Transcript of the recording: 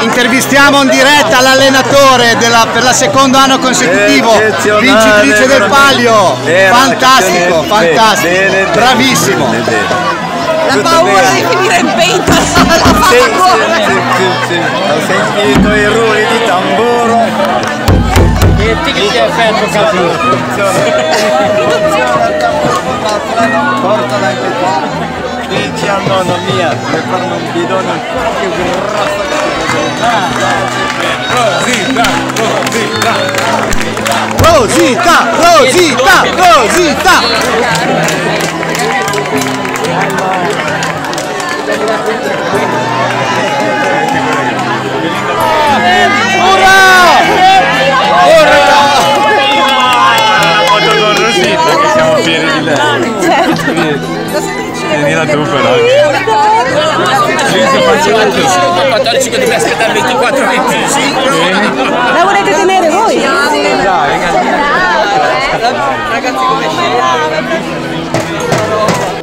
intervistiamo in diretta l'allenatore per la secondo anno consecutivo, vincitrice del palio. Fantastico, fantastico, bravissimo. La paura di finire in pentola la fa ho sentito i rulli di tamburo e ti che effetto casino. Portala anche qua. Dici a nonna mia per farmi un bidone ancora più grosso Rosita, Rosita, Rosita. Ora! Ora! La foto con Rosita che siamo fieri di lei. Tienila tu però. Sì, faccio anche 14 che deve aspettare 24-25. La volete tenere voi? Dai, ragazzi come scena?